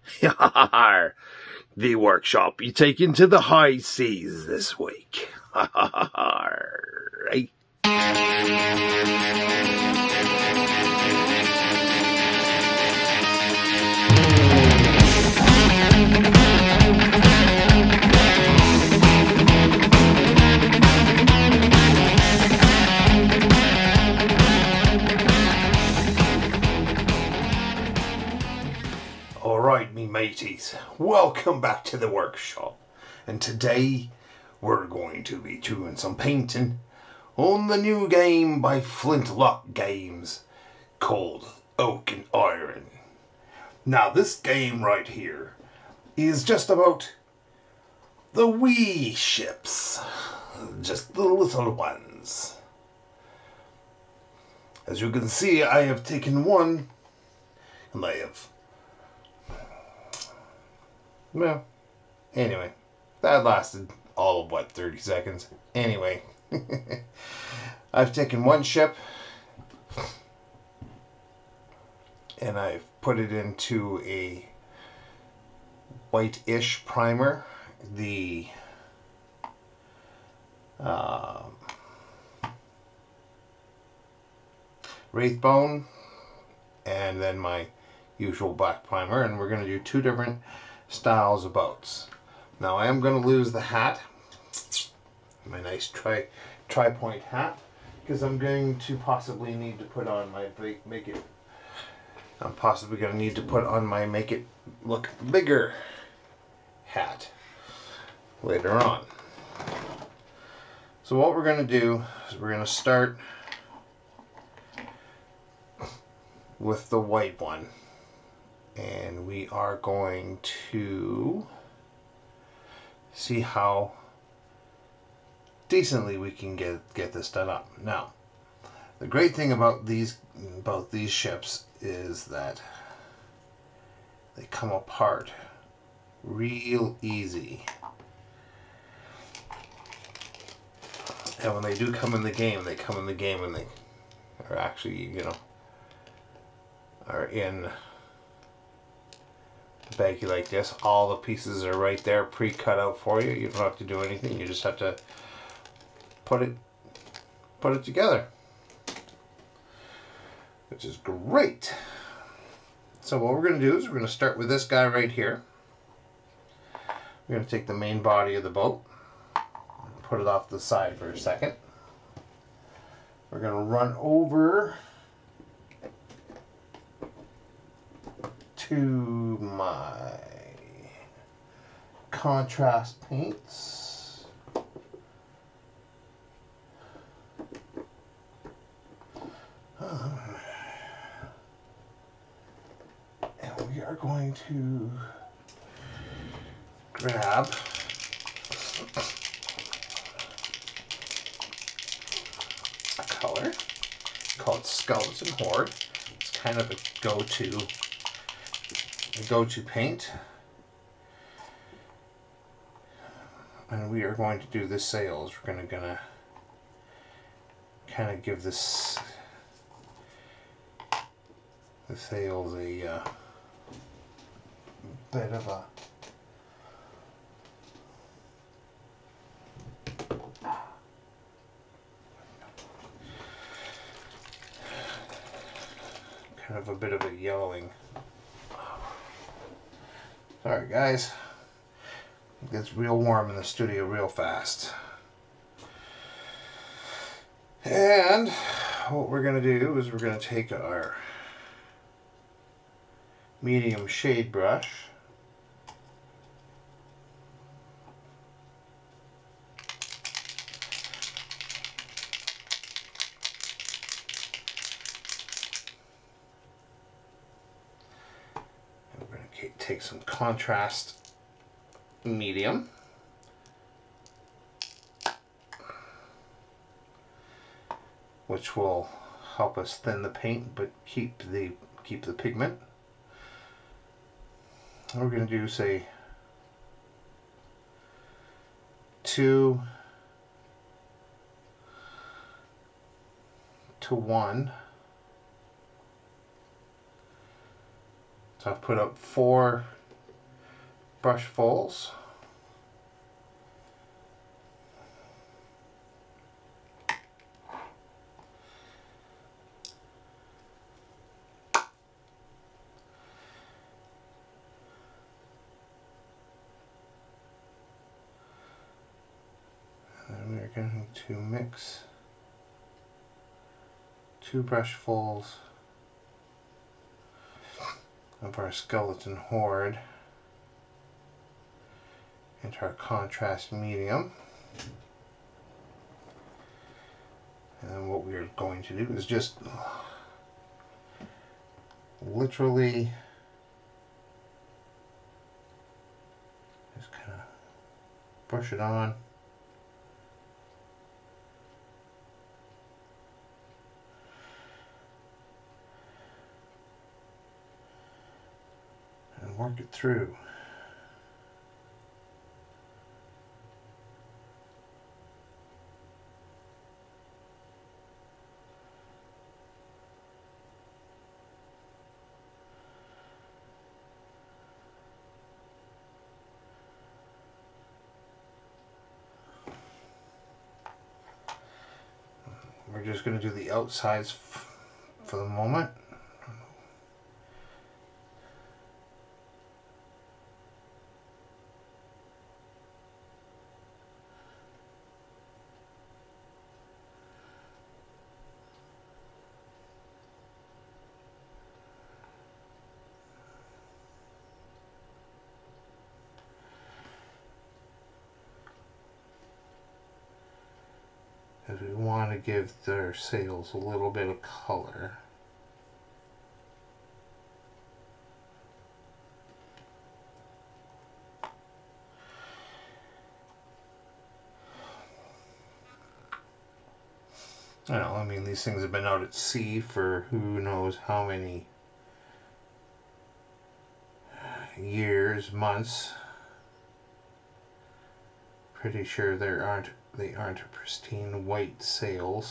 The workshop you taken to the high seas this week. Right? Alright, me mateys, welcome back to the workshop, and today we're going to be doing some painting on the new game by Flintlock Games called Oak and Iron. Now this game right here is just about the wee ships, just the little ones. As you can see, I have taken one and I have... Well, anyway, that lasted all of, what, 30 seconds? Anyway, I've taken one ship and I've put it into a white-ish primer. The Wraithbone, and then my usual black primer, and we're going to do two different styles of boats. Now I am going to lose the hat, my nice tri-point hat, because I'm going to possibly need to put on my make it look bigger hat later on. So what we're going to do is we're going to start with the white one. And we are going to see how decently we can get this done up. Now, the great thing about these ships is that they come apart real easy. And when they do come in the game, they come in the game and they are actually, you know, are in baggie like this. All the pieces are right there pre-cut out for you. You don't have to do anything. You just have to put it together, which is great. So what we're going to do is we're going to start with this guy right here. We're going to take the main body of the boat, put it off to the side for a second. We're going to run over to my contrast paints. And we are going to grab a color called Skeleton Horde. It's kind of a go-to paint, and we are going to do the sails. We're gonna kind of give the sails a bit of a yellowing. Sorry guys, it gets real warm in the studio real fast. And what we're going to do is we're going to take our medium shade brush, and we're going to take some contrast medium, which will help us thin the paint but keep the pigment. And we're going to do, say, 2 to 1. So I've put up 4 brushfuls. And we're going to mix 2 brushfuls of our skeleton horde into our contrast medium. And then what we're going to do is just literally just kind of brush it on. And work it through. We're just going to do the outsides for the moment. Because we want to give their sails a little bit of color. I mean, these things have been out at sea for who knows how many years, months. Pretty sure they aren't pristine white sails.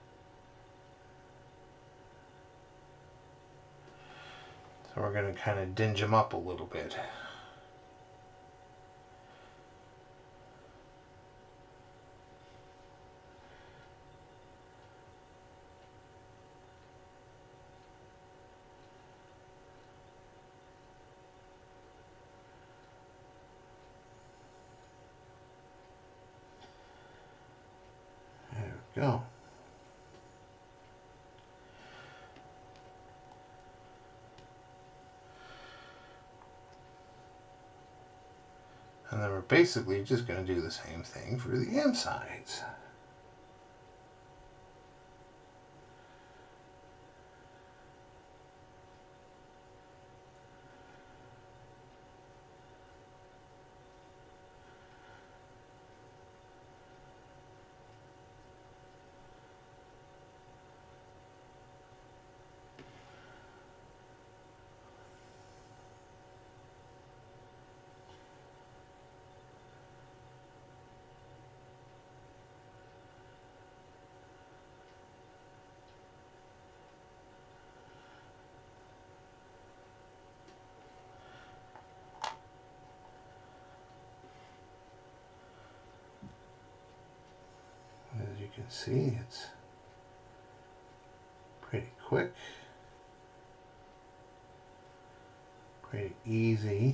So we're going to kind of dinge them up a little bit. There we go. And then we're basically just going to do the same thing for the insides. As you can see, it's pretty quick, pretty easy.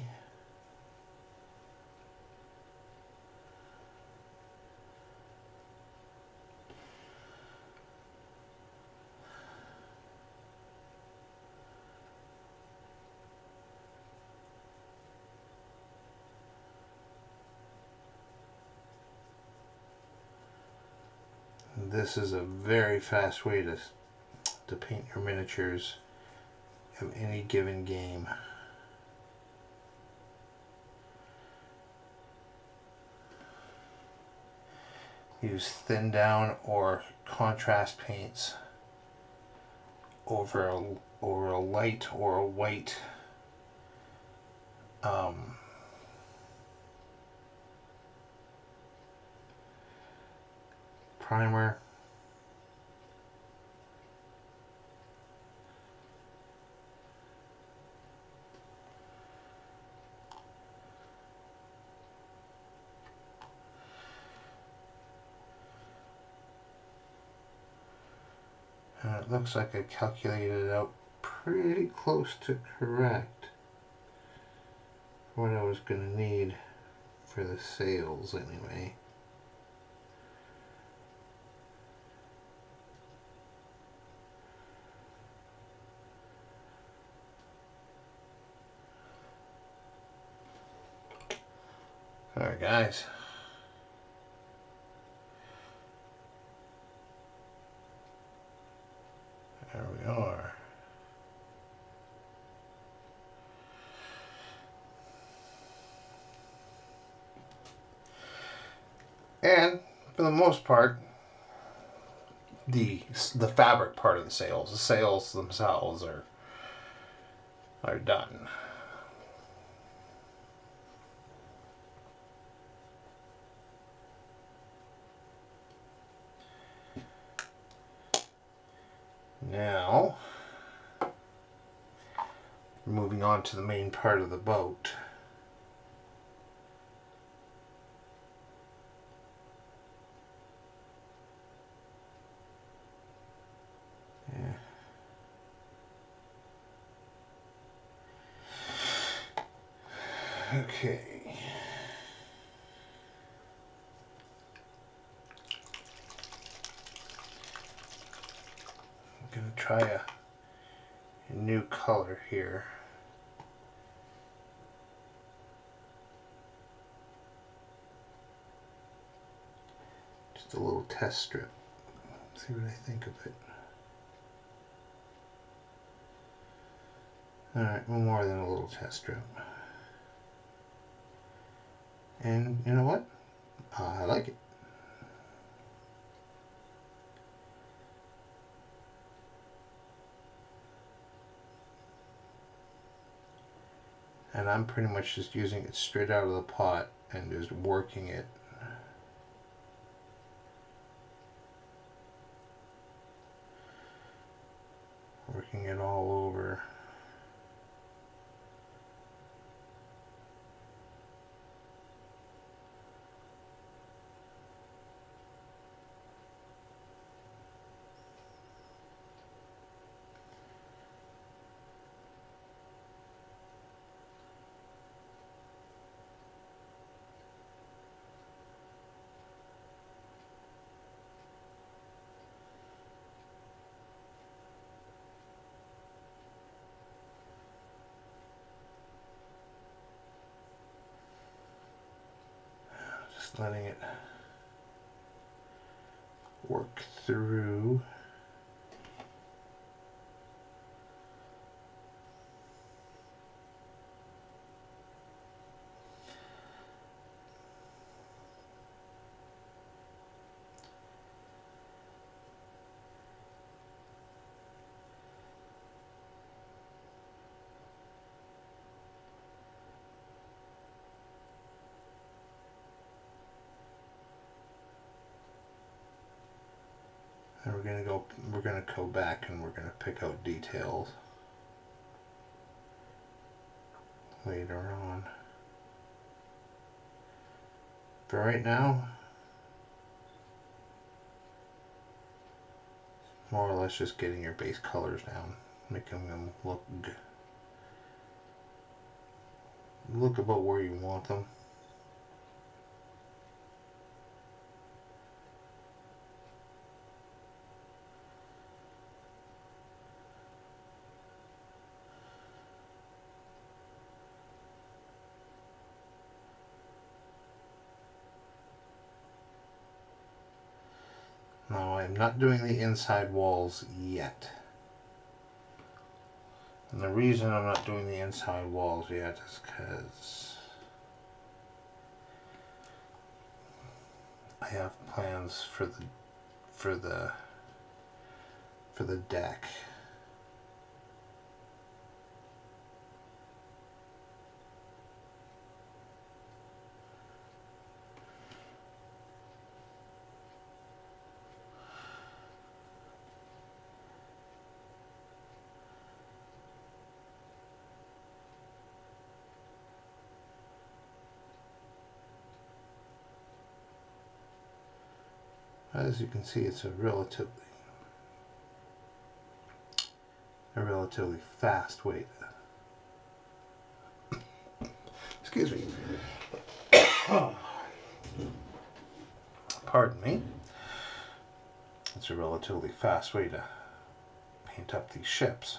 This is a very fast way to paint your miniatures of any given game. Use thin down or contrast paints over a light or a white primer. It looks like I calculated it out pretty close to correct for what I was going to need for the sails anyway. Alright guys, there we are. And for the most part, the fabric part of the sails themselves are done. Now, moving on to the main part of the boat. Yeah. Okay. I'm going to try a new color here. Just a little test strip. See what I think of it. Alright, more than a little test strip. And you know what? I like it. And I'm pretty much just using it straight out of the pot and just working it. Working it all over. Just letting it work through. And we're gonna go back and we're gonna pick out details later on. But right now, more or less just getting your base colors down, making them look about where you want them. Now I'm not doing the inside walls yet. And the reason I'm not doing the inside walls yet is because I have plans for the deck. As you can see, it's a relatively a relatively fast way to... Excuse me. Pardon me. It's a relatively fast way to paint up these ships.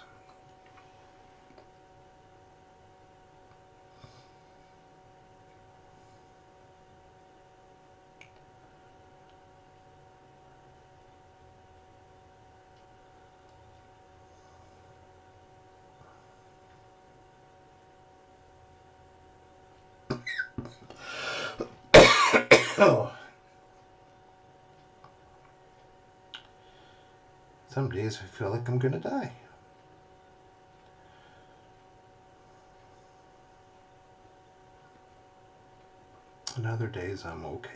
Oh. Some days I feel like I'm gonna die. And other days I'm okay.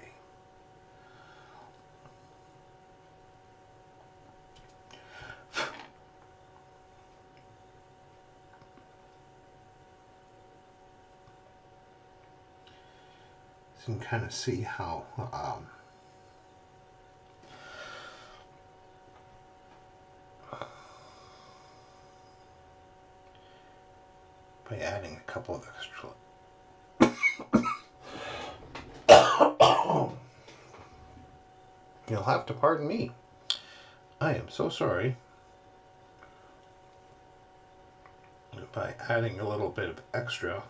So you can kind of see how by adding a couple of extra You'll have to pardon me. I am so sorry. By adding a little bit of extra,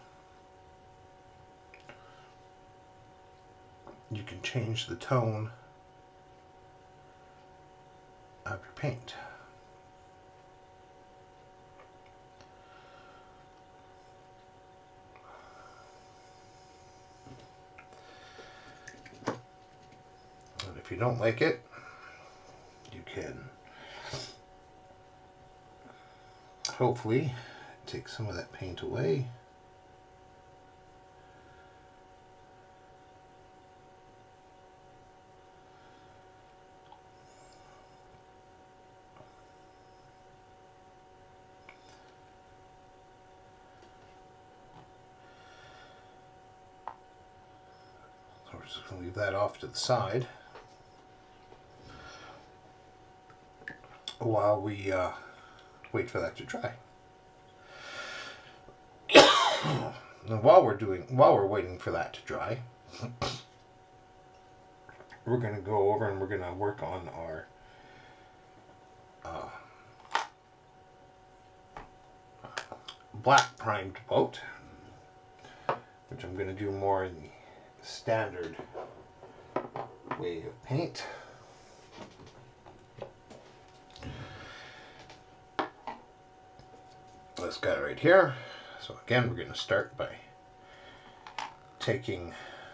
you can change the tone of your paint. And if you don't like it, you can hopefully take some of that paint away. So we're just going to leave that off to the side while we wait for that to dry. And while we're waiting for that to dry, we're going to go over and we're going to work on our black primed boat, which I'm going to do more in the standard way of paint. This guy right here. So again, we're going to start by taking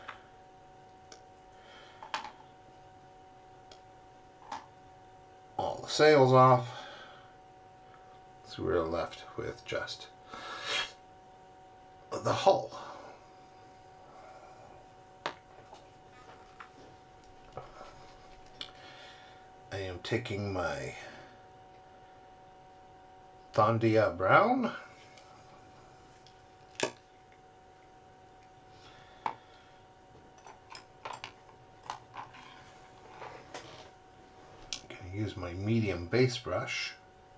all the sails off. So we're left with just the hull. I am taking my Thondia brown, going to use my medium base brush.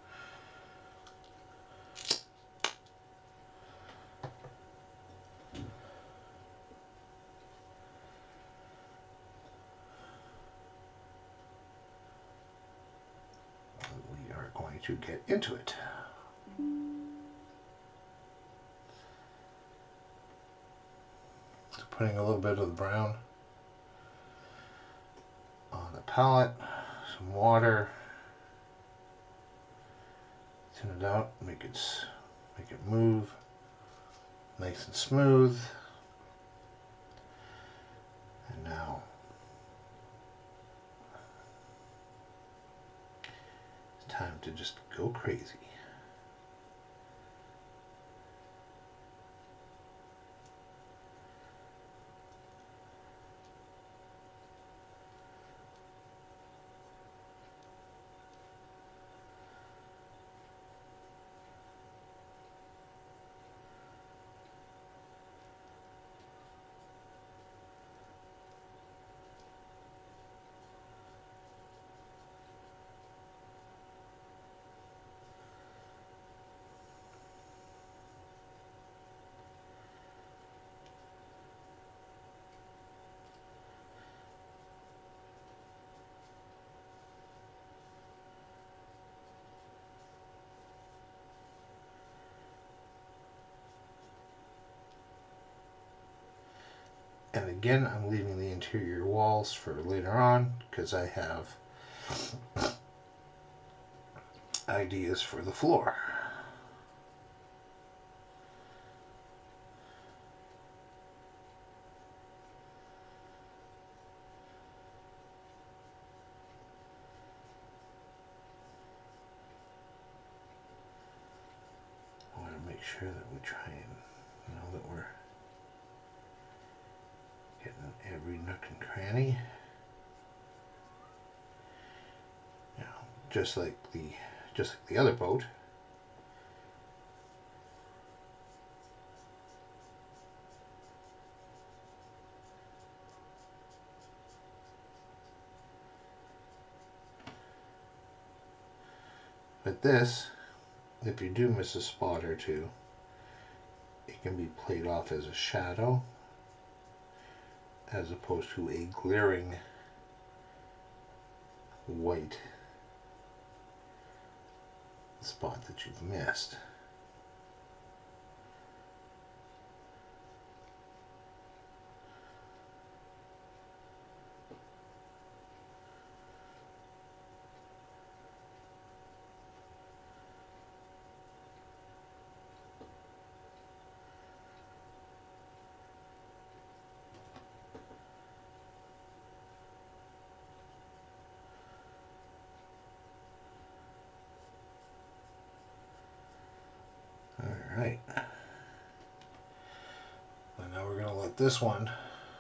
We are going to get into it. So putting a little bit of the brown on the palette, some water, thin it out, make it move nice and smooth. And now it's time to just go crazy. And again, I'm leaving the interior walls for later on because I have ideas for the floor. I want to make sure that we try and know that we're getting every nook and cranny. Now, just like the other boat. But this, if you do miss a spot or two, it can be played off as a shadow as opposed to a glaring white spot that you've missed. Alright. And now we're going to let this one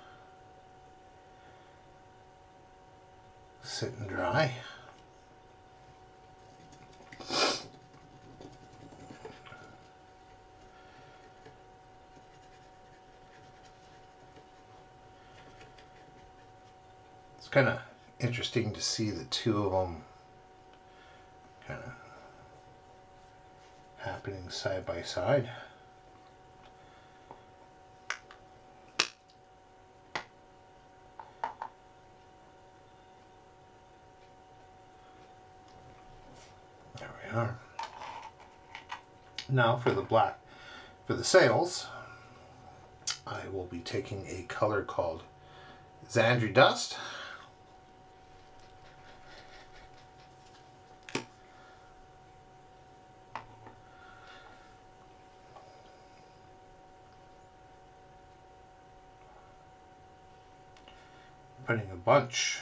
sit and dry. It's kind of interesting to see the two of them kind of happening side by side. There we are. Now for the sails, I will be taking a color called Xandri Dust. Putting a bunch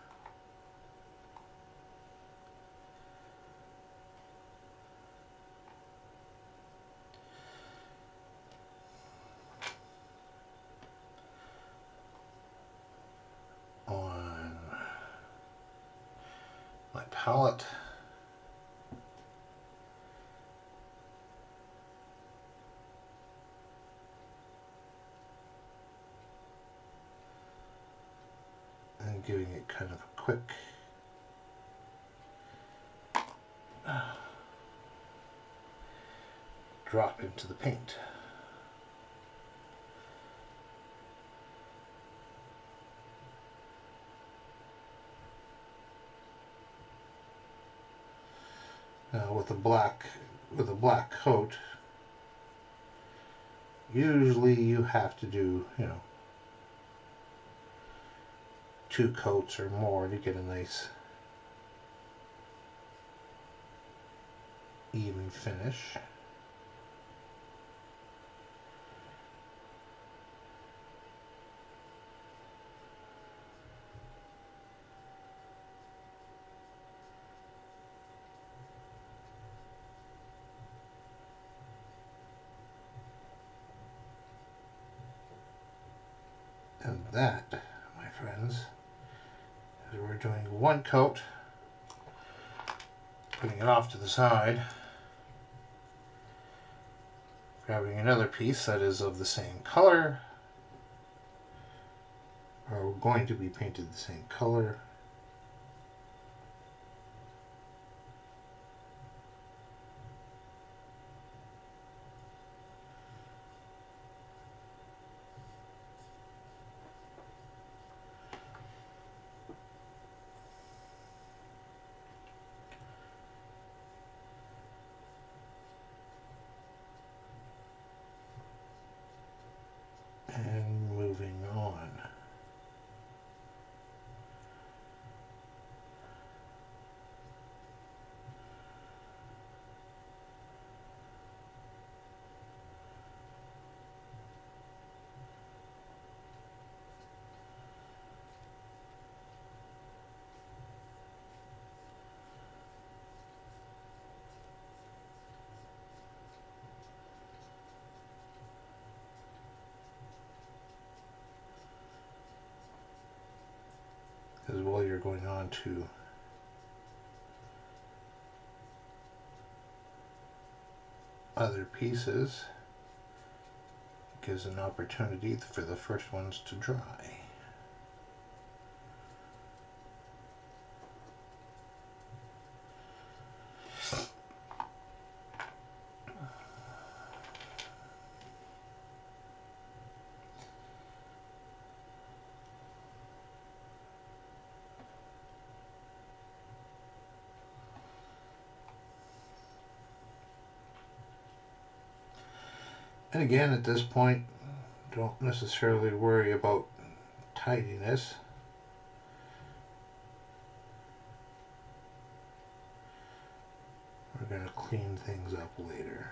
on my palette. And giving it kind of a quick drop into the paint. Now with a black coat, usually you have to do, 2 coats or more to get a nice even finish. And that, my friends, is we're doing 1 coat, putting it off to the side, grabbing another piece that is of the same color, or going to be painted the same color, and moving on. Because while you're going on to other pieces, it gives an opportunity for the first ones to dry. And again, at this point, don't necessarily worry about tidiness. We're going to clean things up later.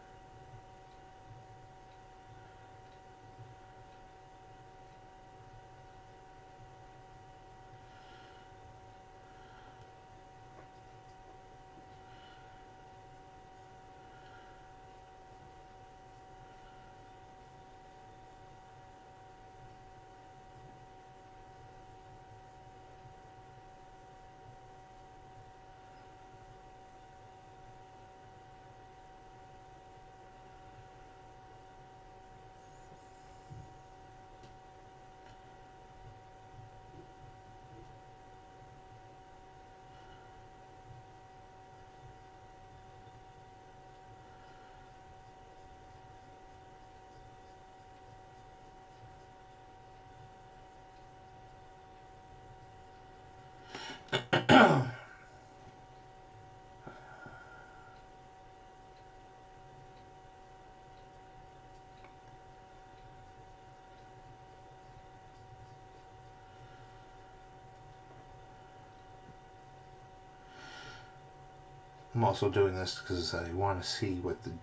I'm also doing this because I want to see what the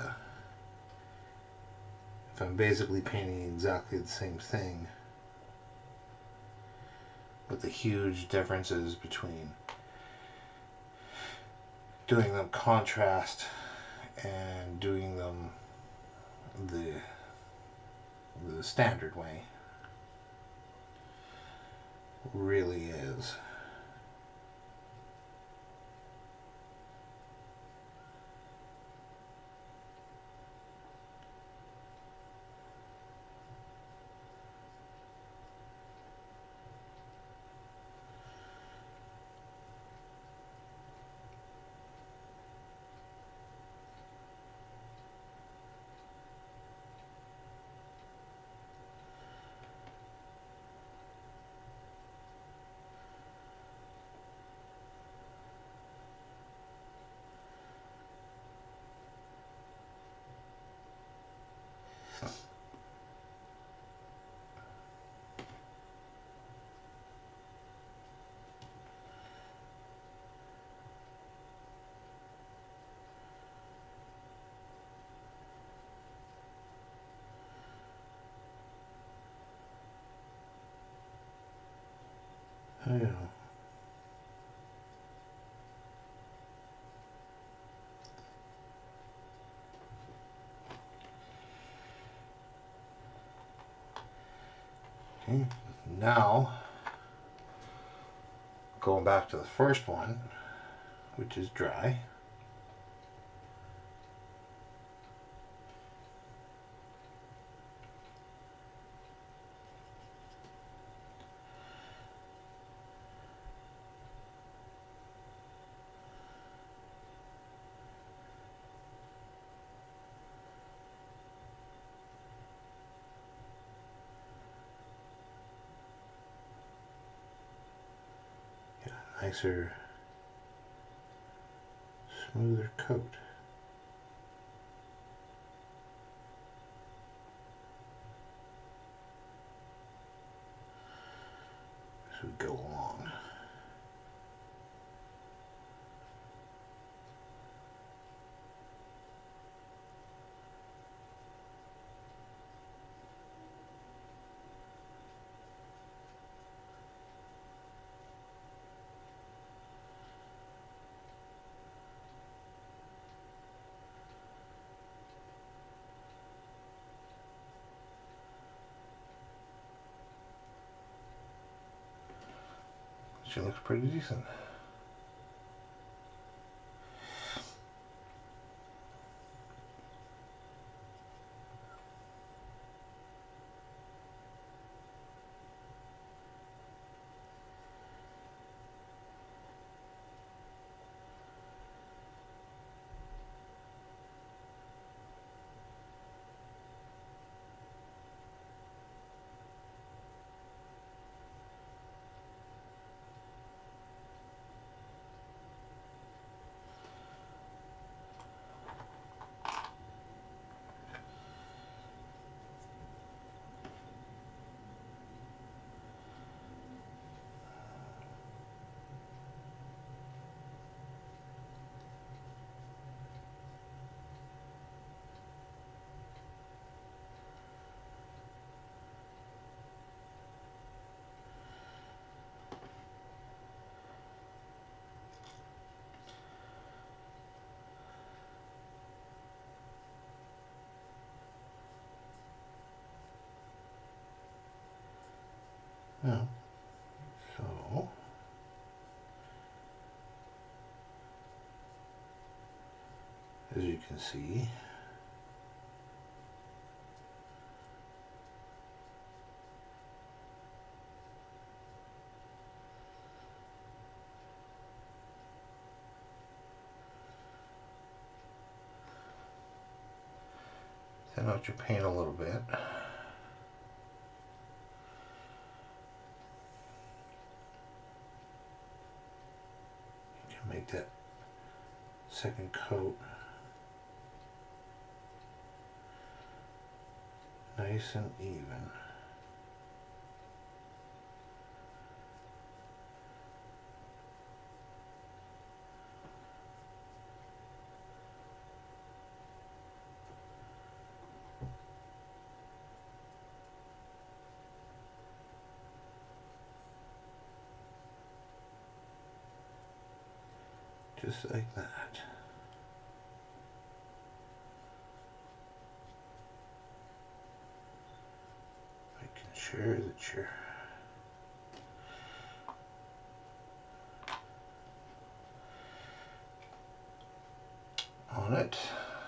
if I'm basically painting exactly the same thing, what the huge differences between doing them contrast and doing them the standard way really is. I know. Okay, now going back to the first one, which is dry. Get a nicer, smoother coat. as we go along. She looks pretty decent. Now, so as you can see, thin out your paint a little bit. You can make that second coat nice and even. Just like that. Making sure that you're on it.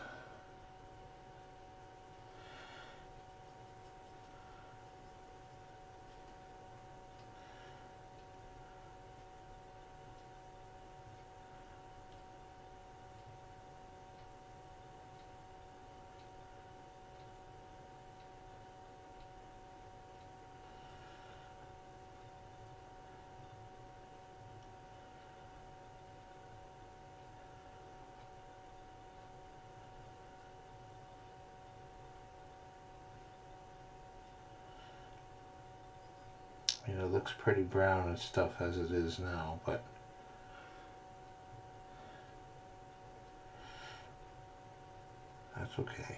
You know, it looks pretty brown and stuff as it is now, but that's okay.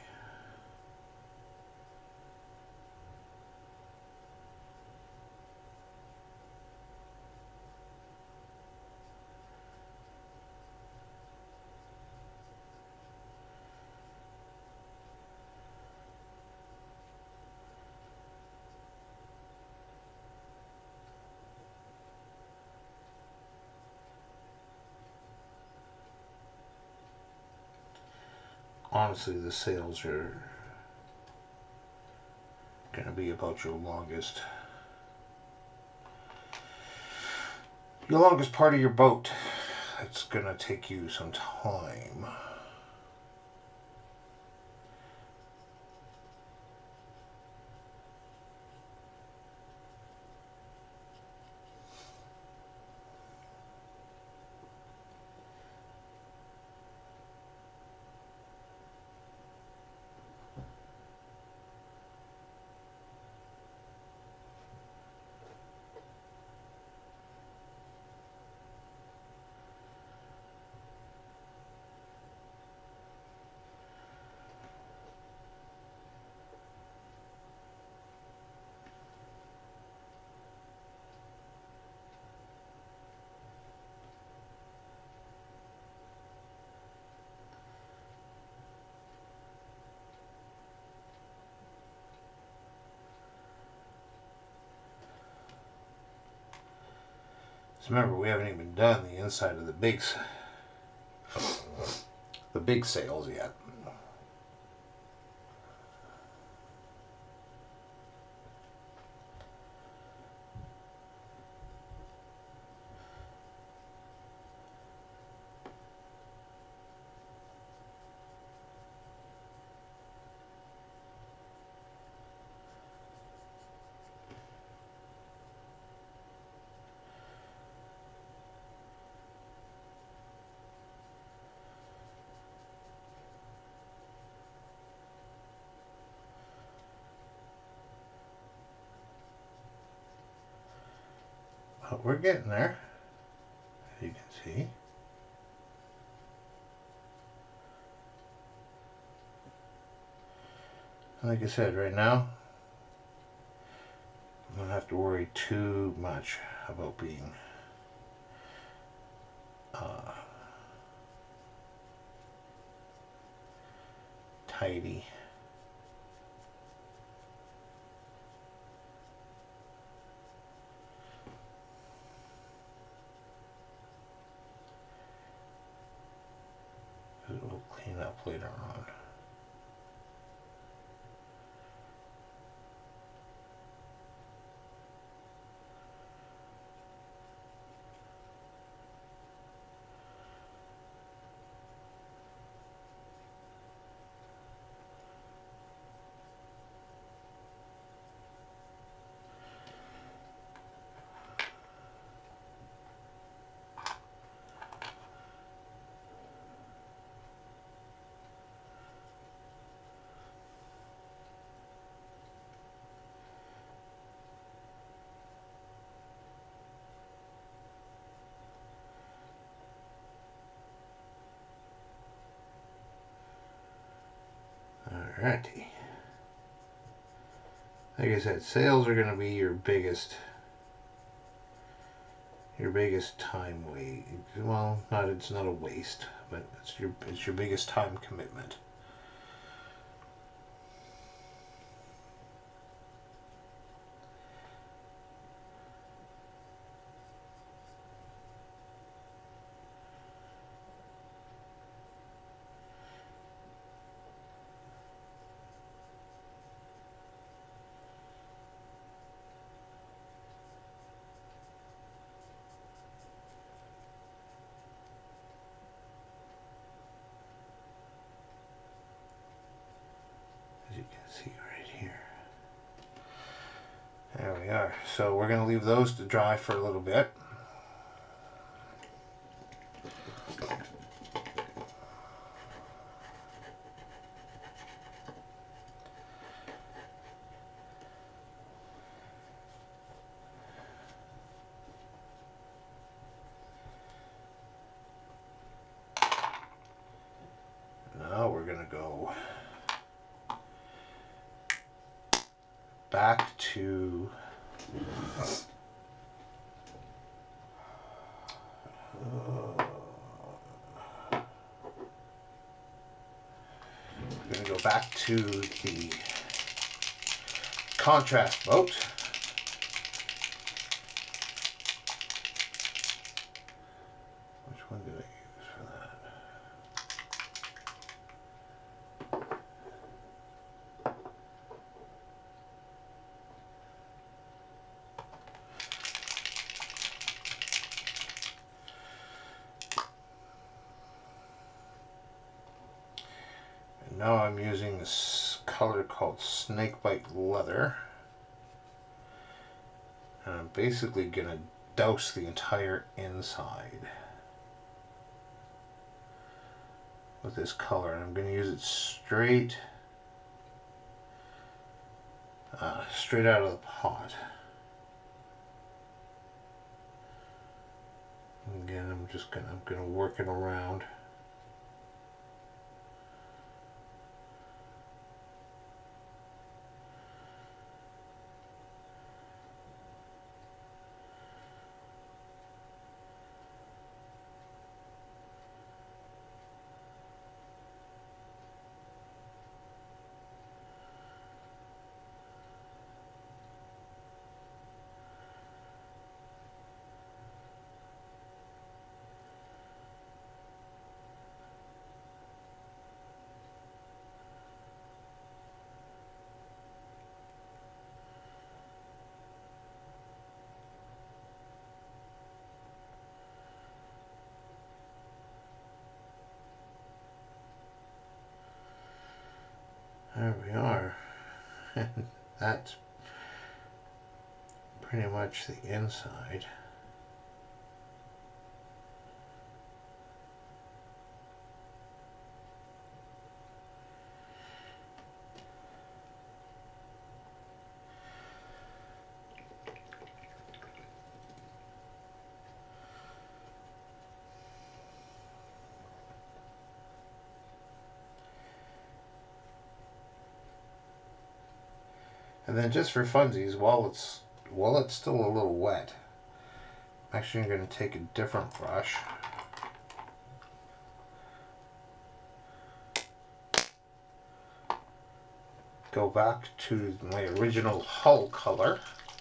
Honestly, the sails are going to be about your longest part of your boat. It's going to take you some time. remember, we haven't even done the inside of the big sails yet. But we're getting there, as you can see. Like I said, right now, I don't have to worry too much about being tidy. It will clean up later on. Alrighty. Like I said, sails are going to be your biggest time waste. Well, it's not a waste, but it's your biggest time commitment. As you can see right here. There we are. So we're going to leave those to dry for a little bit. Now we're going to go back to the contrast boat. Which one did I use for that? And now I'm using this color called Snakebite Leather. And I'm basically going to douse the entire inside with this color. And I'm going to use it straight out of the pot. And again, I'm going to work it around. And that's pretty much the inside. And then just for funsies, while it's still a little wet, I'm actually going to take a different brush. Go back to my original hull color.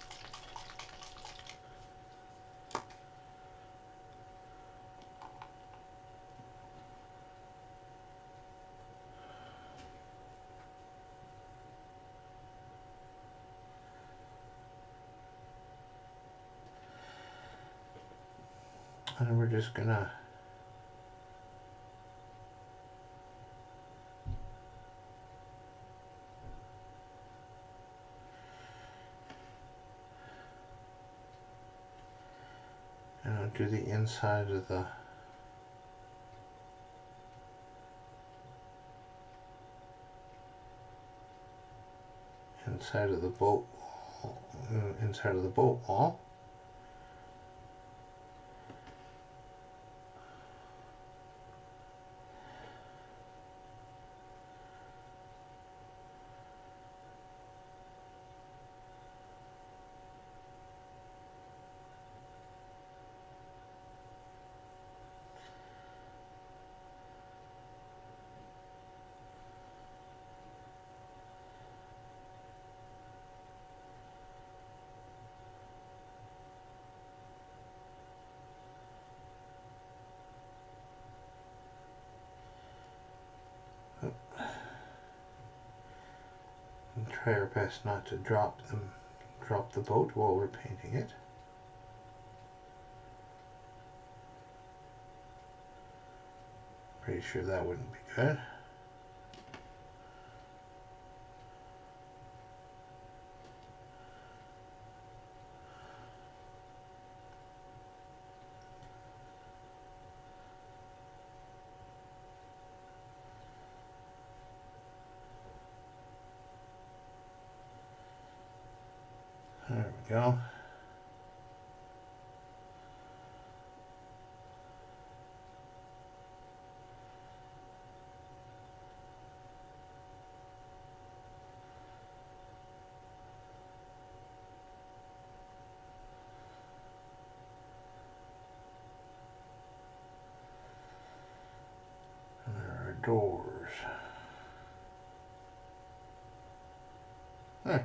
And we're just gonna do the inside of the boat wall. And try our best not to drop the boat while we're painting it. Pretty sure that wouldn't be good. There we go. And there are doors. There.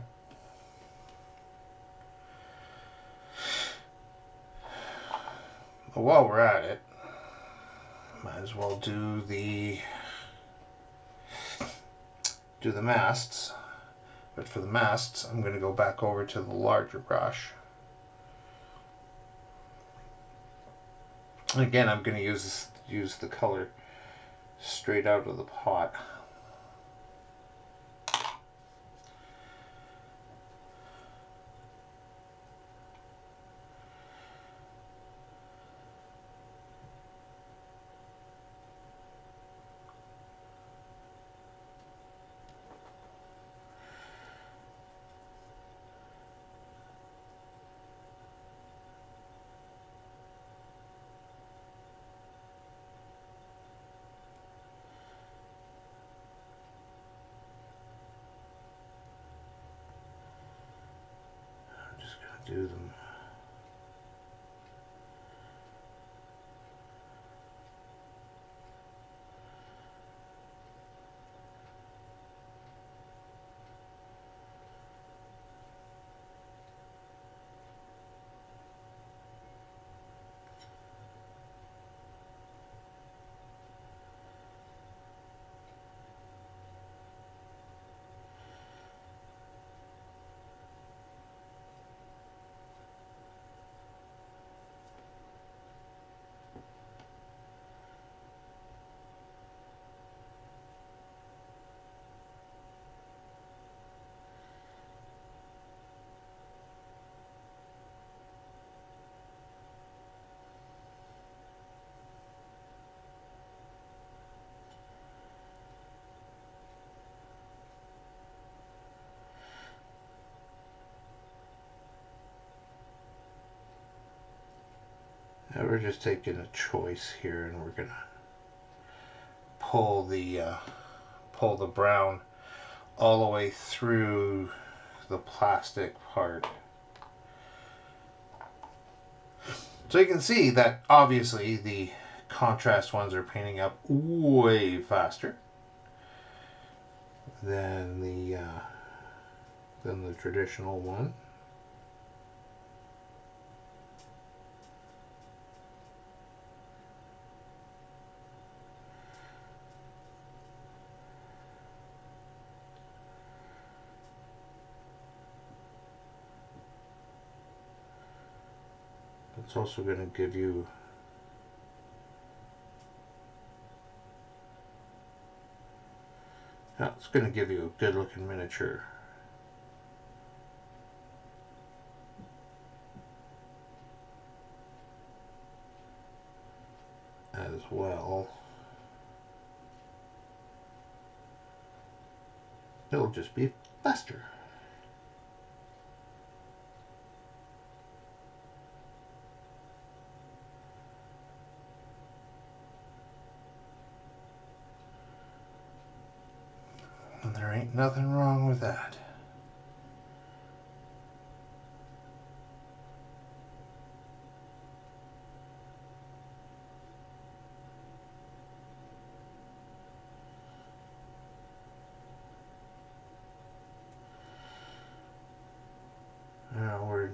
But while we're at it, might as well do the masts. But for the masts, I'm going to go back over to the larger brush. And again, I'm going to use the color straight out of the pot. I'm just going to do them. Now we're just taking a choice here, and we're gonna pull the brown all the way through the plastic part. So you can see that obviously the contrast ones are painting up way faster than the traditional one. It's also going to give you it's going to give you a good looking miniature as well. It'll just be faster. And there ain't nothing wrong with that. Now we're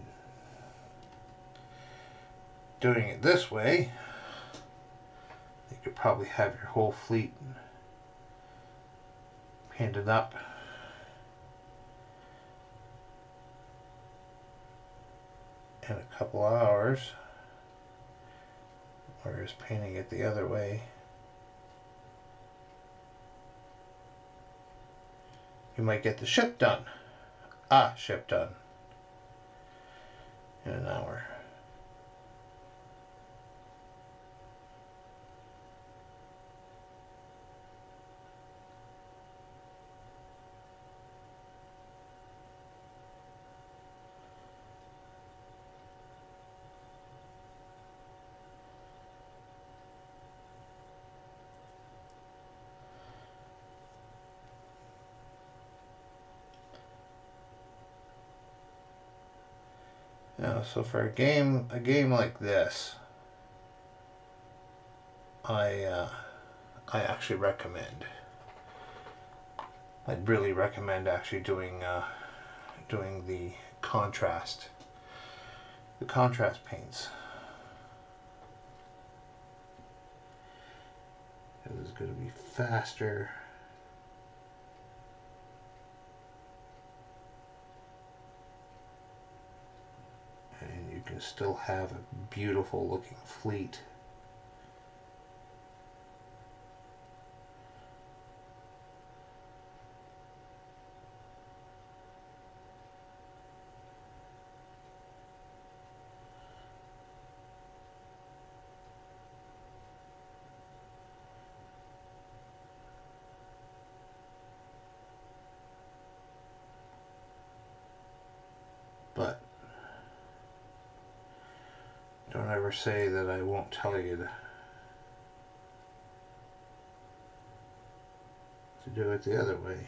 doing it this way. You could probably have your whole fleet painted up in a couple hours, whereas painting it the other way, you might get the ship done. Ship done in an hour. Now, so for a game like this, I actually recommend. I'd really recommend actually doing the contrast paints. It is going to be faster. And you can still have a beautiful looking fleet. But don't ever say that I won't tell you to do it the other way.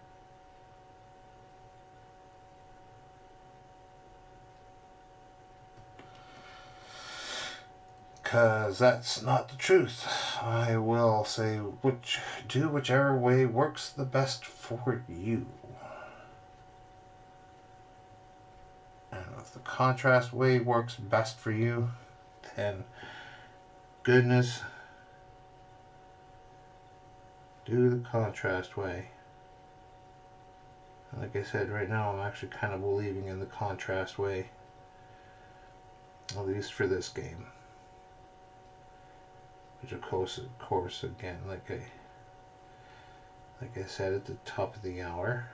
Because that's not the truth. I will say do whichever way works the best for you. And if the contrast way works best for you, then goodness, do the contrast way. And like I said, right now I'm actually kind of believing in the contrast way, at least for this game. Which of course again, like I said at the top of the hour,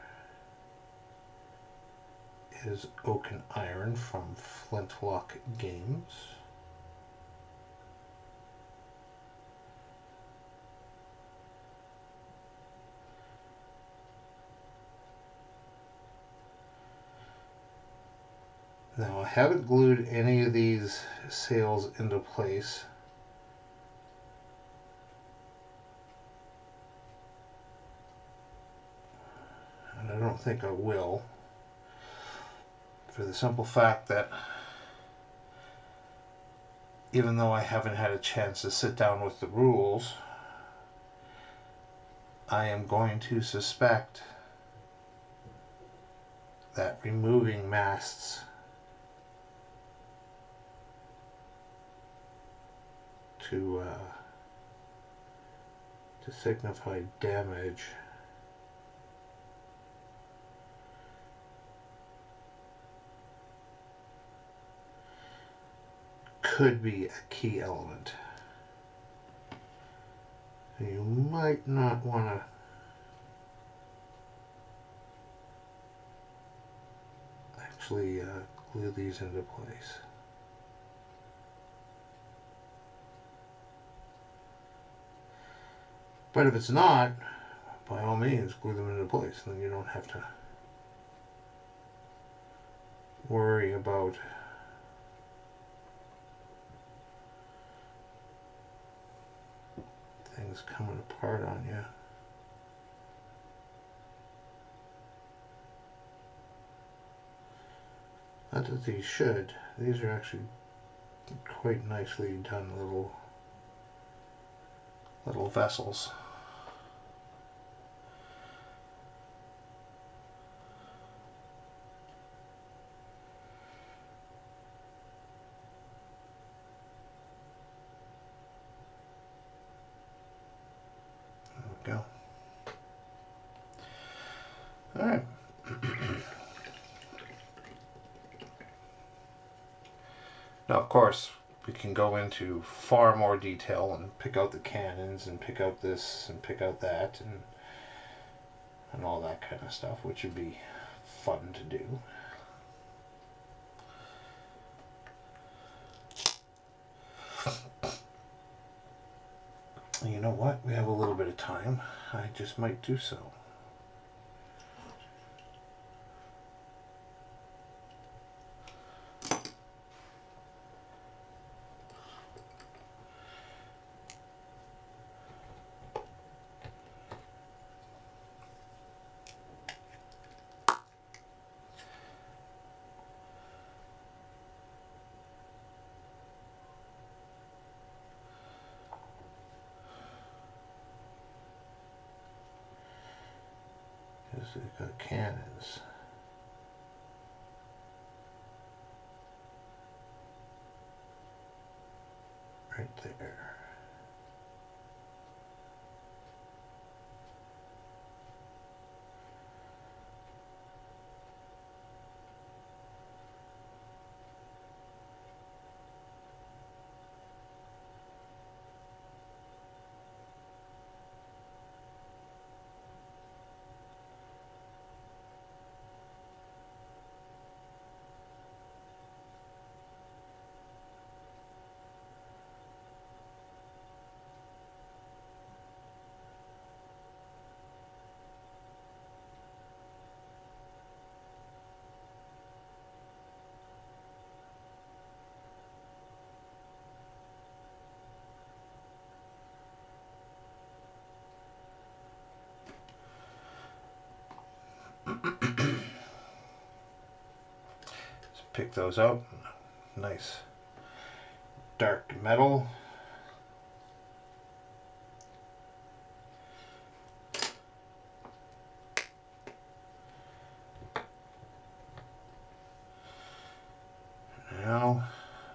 is Oak and Iron from Flintlock Games. Now I haven't glued any of these sails into place. And I don't think I will, for the simple fact that even though I haven't had a chance to sit down with the rules, I am going to suspect that removing masts to signify damage could be a key element. You might not want to actually glue these into place. But if it's not, by all means, glue them into place. Then you don't have to worry about things coming apart on you. Not that these should. These are actually quite nicely done little vessels. There we go. All right. Now, of course, we can go into far more detail and pick out the cannons and pick out this and pick out that and all that kind of stuff, which would be fun to do. You know what? We have a little bit of time. I just might do so. We've got cannons right there. Pick those out. Nice dark metal. Now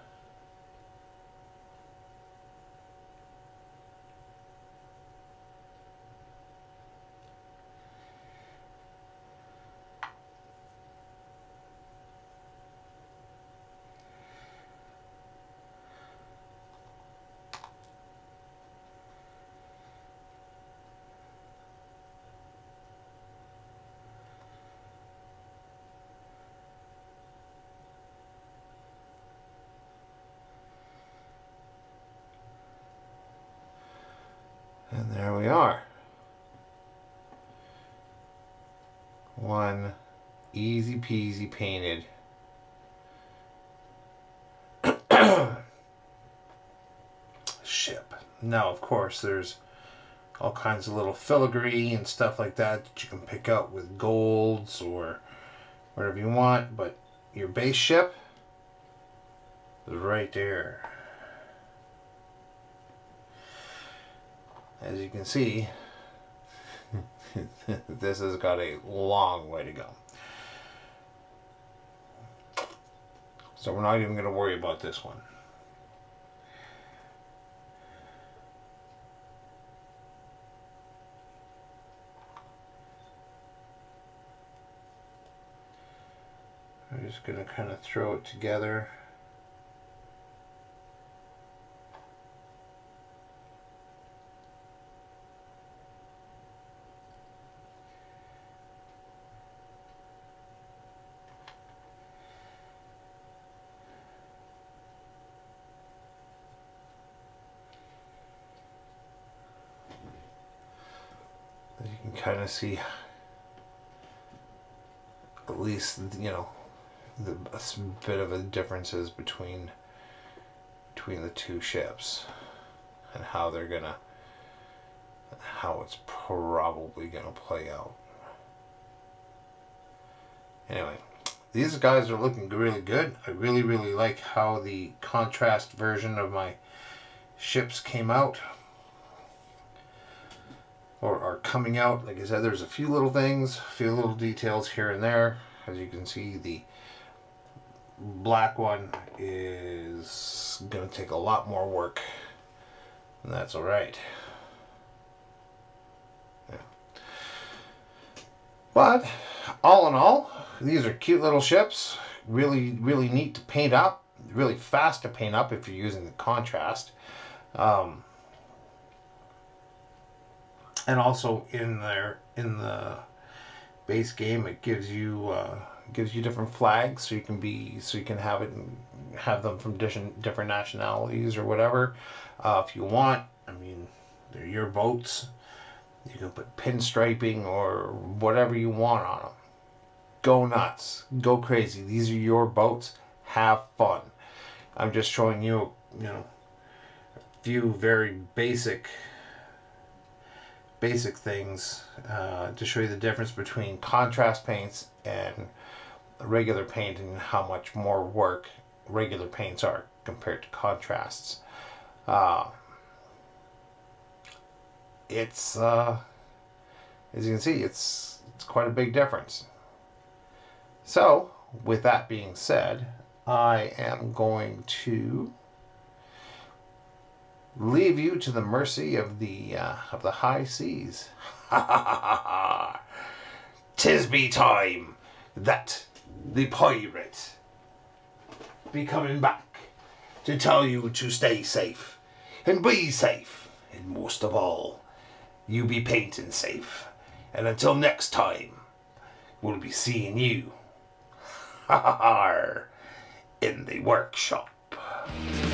and there we are. One easy peasy painted Now, of course, there's all kinds of little filigree and stuff like that that you can pick out with golds or whatever you want, but your base ship is right there. As you can see, this has got a long way to go. So we're not even going to worry about this one. I'm just going to kind of throw it together. As you can kind of see, at least, you know, a bit of a differences between the two ships and how they're gonna, how it's probably gonna play out. Anyway, these guys are looking really good. I really like how the contrast version of my ships came out, or are coming out. Like I said, there's a few little things, a few little details here and there. As you can see, the black one is going to take a lot more work, and that's all right. Yeah. But all in all, these are cute little ships. Really neat to paint up. Really fast to paint up if you're using the contrast. And also in the base game, it gives you different flags, so you can have them from different nationalities or whatever, if you want. I mean, they're your boats. You can put pinstriping or whatever you want on them. Go nuts, go crazy. These are your boats. Have fun. I'm just showing you, a few very basic things to show you the difference between contrast paints and regular paint, and how much more work regular paints are compared to contrasts. It's as you can see, it's quite a big difference. So with that being said, I am going to leave you to the mercy of the high seas. 'Tis be time that the pirate be coming back to tell you to stay safe and be safe, and most of all, you be painting safe. And until next time, we'll be seeing you in the workshop.